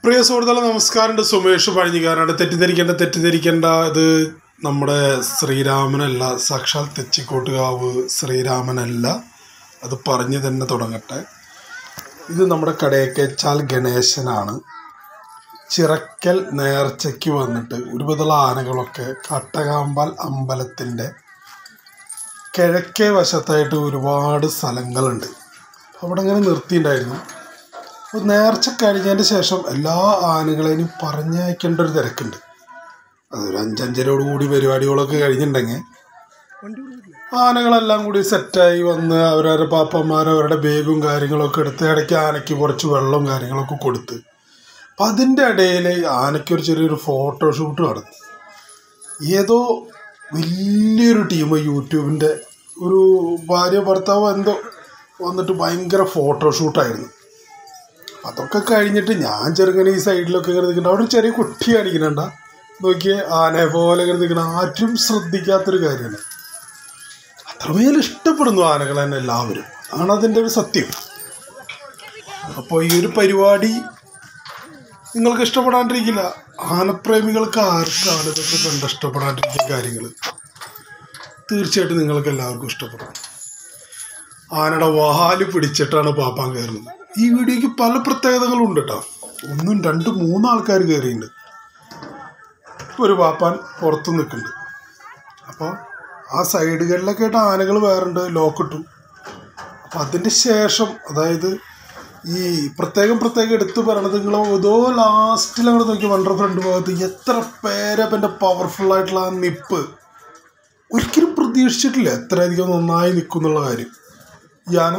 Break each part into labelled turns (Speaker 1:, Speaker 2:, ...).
Speaker 1: പ്രിയ സുഹൃത്തുക്കളെ നമസ്കാരമുണ്ട്. സുമേഷ് പഴഞ്ഞിക്കാരാണ്. തെറ്റിദ്ധരിക്കേണ്ട ഇത് നമ്മുടെ ശ്രീരാമനല്ല, സാക്ഷാൽ തെച്ചിക്കോട്ടുകാവ് ശ്രീരാമനല്ല. അത് പറഞ്ഞു തന്നെ തുടങ്ങട്ടെ. ഇത് നമ്മുടെ കടയക്കച്ചാൽ ഗണേശനാണ്. ചിറക്കൽ നേർച്ചയ്ക്ക് വന്നിട്ട് ഒരുവിധമുള്ള ആനകളൊക്കെ കട്ടകാമ്പാൽ അമ്പലത്തിൻ്റെ കിഴക്കേ വശത്തായിട്ട് ഒരുപാട് സ്ഥലങ്ങളുണ്ട്. അവിടെ അങ്ങനെ നിർത്തിയിട്ടുണ്ടായിരുന്നു. അപ്പോൾ നേർച്ച കഴിഞ്ഞതിൻ്റെ ശേഷം എല്ലാ ആനകളെയും പറഞ്ഞയക്കേണ്ട ഒരു തിരക്കുണ്ട്. അതൊരു 5:30 കൂടി പരിപാടികളൊക്കെ കഴിഞ്ഞിട്ടുണ്ടെങ്കിൽ ആനകളെല്ലാം കൂടി സെറ്റായി വന്ന് അവരവരുടെ പാപ്പന്മാർ അവരുടെ ബാഗും കാര്യങ്ങളൊക്കെ എടുത്ത് ഇടയ്ക്ക് ആനയ്ക്ക് കുറച്ച് വെള്ളവും കാര്യങ്ങളൊക്കെ കൊടുത്ത് അപ്പം അതിൻ്റെ ഇടയിൽ ആനയ്ക്കൊരു ചെറിയൊരു ഫോട്ടോഷൂട്ട് നടന്നു. ഏതോ വലിയൊരു ടീം യൂട്യൂബിൻ്റെ ഒരു ഭാര്യ ഭർത്താവ് എന്തോ വന്നിട്ട് ഭയങ്കര ഫോട്ടോഷൂട്ടായിരുന്നു. അതൊക്കെ കഴിഞ്ഞിട്ട് ഞാൻ ചെറുങ്ങനെ ഈ സൈഡിലൊക്കെ ഇങ്ങനെ നിൽക്കുന്നുണ്ട്. അവിടെ ചെറിയ കുട്ടി കാണിക്കുന്നുണ്ട, നോക്കിയേ ആനയെ പോലെ ഇങ്ങനെ നിൽക്കണം. ആരും ശ്രദ്ധിക്കാത്തൊരു കാര്യമാണ്. അത്രമേൽ ഇഷ്ടപ്പെടുന്നു ആനകൾ തന്നെ എല്ലാവരും, ആണ് അതിൻ്റെ ഒരു സത്യം. അപ്പോൾ ഈ ഒരു പരിപാടി നിങ്ങൾക്ക് ഇഷ്ടപ്പെടാണ്ടിരിക്കില്ല. ആനപ്രേമികൾക്ക് ആർക്കാണ് ഇതൊക്കെ കണ്ട് ഇഷ്ടപ്പെടാണ്ടിരിക്കുന്ന കാര്യങ്ങൾ? തീർച്ചയായിട്ടും നിങ്ങൾക്ക് എല്ലാവർക്കും ഇഷ്ടപ്പെടും. ആനയുടെ വാല് പിടിച്ചിട്ടാണ് പാപ്പാൻ കയറുന്നത്. ഈ വീഡിയോയ്ക്ക് പല പ്രത്യേകതകളും ഉണ്ട് കേട്ടോ. 1, 2, 3 ആൾക്കാർ കയറിയിട്ടുണ്ട്. ഒരു പാപ്പാൻ പുറത്ത് നിൽക്കുന്നുണ്ട്. അപ്പോൾ ആ സൈഡുകളിലൊക്കെ ആയിട്ട് ആനകൾ വേറുണ്ട്, ലോക്കിട്ടു. അപ്പം അതിൻ്റെ ശേഷം, അതായത് ഈ പ്രത്യേകം എടുത്ത് പറയണത്, നിങ്ങൾ ഏതോ ലാസ്റ്റിൽ അങ്ങോട്ട് നോക്കി വണ്ടർ ഫ്രണ്ട് ഭാഗത്ത് എത്ര പേരപ്പം എൻ്റെ പവർഫുള്ളായിട്ടുള്ള ആ നിപ്പ് ഒരിക്കലും പ്രതീക്ഷിച്ചിട്ടില്ല എത്രയധികം നന്നായി നിൽക്കും എന്നുള്ള കാര്യം. ഈ ആന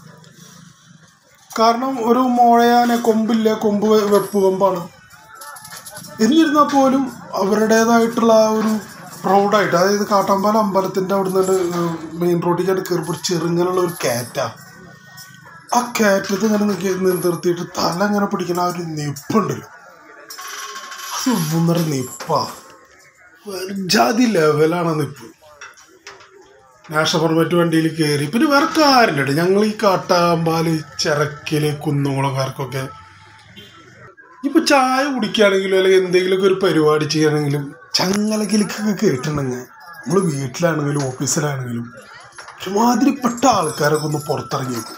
Speaker 1: കാരണം ഒരു മോഴയാന, കൊമ്പില്ല, കൊമ്പ് വെപ്പ് കൊമ്പാണ്. എന്നിരുന്നാൽ പോലും അവരുടേതായിട്ടുള്ള ആ ഒരു പ്രൗഡായിട്ട്, അതായത് കാട്ടാമ്പാലം അമ്പലത്തിൻ്റെ അവിടെ നിന്ന് മെയിൻ റോഡിലേക്കാണ് കയറുമ്പോൾ ചെറുങ്ങനെയുള്ള ഒരു കയറ്റാണ്. ആ കയറ്റത്ത് ഇങ്ങനെ നിർത്തിയിട്ട് തല ഇങ്ങനെ പിടിക്കുന്ന ആ ഒരു നിപ്പുണ്ടല്ലോ, അത് 1.5 നിപ്പാ. ജാതി ലെവലാണ് നിപ്പ്. നാഷണൽ പെർമിറ്റ് വണ്ടിയിൽ കയറി. പിന്നെ വേറെ കാര്യമുണ്ട്. ഞങ്ങൾ ഈ കാട്ടാമ്പാല്, ചിറക്കൽ, കുന്നംകുളംകാർക്കൊക്കെ ഇപ്പോൾ ചായ കുടിക്കുകയാണെങ്കിലും അല്ലെങ്കിൽ എന്തെങ്കിലുമൊക്കെ ഒരു പരിപാടി ചെയ്യണമെങ്കിലും ചങ്ങലക്കിലേക്കൊക്കെ കേട്ടിട്ടുണ്ടെങ്കിൽ നമ്മൾ വീട്ടിലാണെങ്കിലും ഓഫീസിലാണെങ്കിലും ഒരുമാതിരിപ്പെട്ട ആൾക്കാരൊക്കെ ഒന്ന് പുറത്തിറങ്ങി വെക്കും.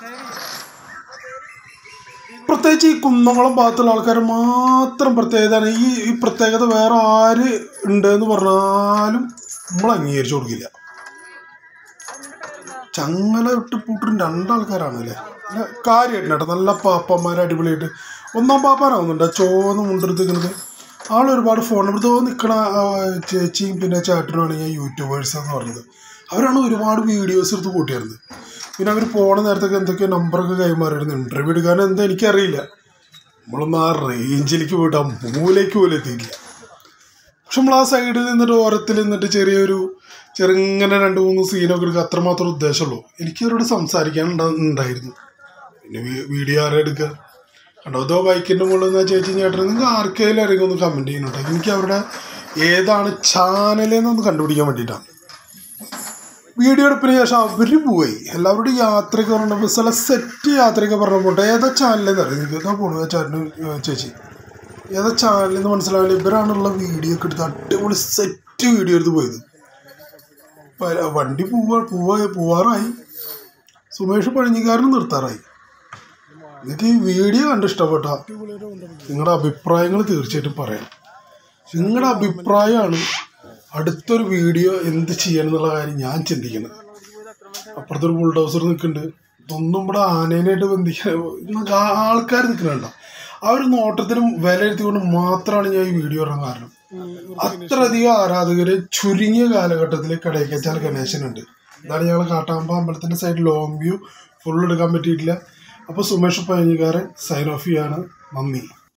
Speaker 1: പ്രത്യേകിച്ച് ഈ കുന്നംകുളം ഭാഗത്തുള്ള ആൾക്കാർ മാത്രം പ്രത്യേകതയാണ്. ഈ പ്രത്യേകത വേറെ ആര് ഉണ്ടെന്ന് പറഞ്ഞാലും നമ്മൾ അംഗീകരിച്ചു കൊടുക്കില്ല. ചങ്ങല ഇട്ട് പൂട്ടും 2 ആൾക്കാരാണ് അല്ലേ. കാര്യമായിട്ട് കേട്ടോ, നല്ല പാപ്പന്മാർ അടിപൊളിയായിട്ട്. 1-ാം പാപ്പാനാവുന്നുണ്ട് ചോന്ന് മുണ്ടെടുത്തിരിക്കുന്നത്. ആളൊരുപാട് ഫോൺ നമ്പർ നിൽക്കണ ചേച്ചിയും പിന്നെ ചേട്ടനുമാണ് ഞാൻ യൂട്യൂബേഴ്സ് എന്ന് പറഞ്ഞത്. അവരാണ് ഒരുപാട് വീഡിയോസ് എടുത്ത് കൂട്ടിയായിരുന്നത്. പിന്നെ അവർ പോണ നേരത്തൊക്കെ എന്തൊക്കെയോ നമ്പറൊക്കെ കൈമാറിയിരുന്നു. ഇൻ്റർവ്യൂ എടുക്കാനോ എന്താ എനിക്കറിയില്ല. നമ്മളൊന്നും ആ റേഞ്ചിലേക്ക് പോയിട്ട് ആ മൂലയ്ക്ക് പോലും എത്തിയിട്ടില്ല. പക്ഷെ നമ്മൾ ആ സൈഡിൽ നിന്നിട്ട് ഓരത്തിൽ നിന്നിട്ട് ചെറുങ്ങനെ 2-3 സീനൊക്കെ എടുക്കുക, അത്രമാത്രം ഉദ്ദേശമുള്ളൂ. എനിക്ക് അവരോട് സംസാരിക്കാനുണ്ടായിരുന്നു. പിന്നെ വീഡിയോ ആരെ എടുക്കുക കണ്ടോ? അതോ ബൈക്കിൻ്റെ മുകളിൽ നിന്ന് ചേച്ചി ചേട്ടൻ നിങ്ങൾക്ക് ആർക്കെങ്കിലും ആരെങ്കിലും ഒന്ന് കമൻറ്റ് ചെയ്യുന്നുണ്ടോ? എനിക്ക് അവരുടെ ഏതാണ് ചാനലെന്നൊന്ന് കണ്ടുപിടിക്കാൻ വേണ്ടിയിട്ടാണ്. വീഡിയോ എടുപ്പിന് ശേഷം അവർ പോയി എല്ലാവരോടും യാത്രയ്ക്ക് പറഞ്ഞപ്പോൾ ചില സെറ്റ് യാത്രയൊക്കെ പറഞ്ഞപ്പോൾ ഏതാ ചാനലെന്ന് അറിയാം. നിങ്ങൾക്ക് എന്താ പോണു ചേട്ടനും ചേച്ചി ഏതാ ചാനലെന്ന് മനസ്സിലാവില്ല. ഇവരാണുള്ള വീഡിയോ ഒക്കെ എടുത്ത് അടിപൊളി സെറ്റ് വീഡിയോ എടുത്ത് പോയത്. വണ്ടി പോവാറായി. സുമേഷ് പഴഞ്ഞിക്കാരനും നിർത്താറായി. നിങ്ങൾക്ക് ഈ വീഡിയോ കണ്ട് ഇഷ്ടപ്പെട്ട നിങ്ങളുടെ അഭിപ്രായങ്ങൾ തീർച്ചയായിട്ടും പറയാം. നിങ്ങളുടെ അഭിപ്രായമാണ് അടുത്തൊരു വീഡിയോ എന്ത് ചെയ്യണം എന്നുള്ള കാര്യം ഞാൻ ചിന്തിക്കുന്നത്. അപ്പുറത്തൊരു ബുൾഡോസർ നിൽക്കുന്നുണ്ട്. ഇതൊന്നും ഇവിടെ ആനേനായിട്ട് ബന്ധിക്കാൻ ആൾക്കാർ നിൽക്കുന്നുണ്ടോ? ആ ഒരു നോട്ടത്തിനും വില എഴുത്തിക്കൊണ്ട് മാത്രമാണ് ഞാൻ ഈ വീഡിയോ ഇടാൻ കാരണം. അത്രയധികം ആരാധകര് ചുരുങ്ങിയ കാലഘട്ടത്തിൽ കടയക്കച്ചാൽ ഗണേശനുണ്ട്. ഇതാണ് ഞങ്ങൾ കാട്ടാമ്പ അമ്പലത്തിൻ്റെ സൈഡ് ലോങ് വ്യൂ ഫുൾ എടുക്കാൻ പറ്റിയിട്ടില്ല. അപ്പോൾ സുമേഷ് പഴഞ്ഞിക്കാരൻ സൈൻ ഓഫ് ചെയ്യാണ്. നന്ദി.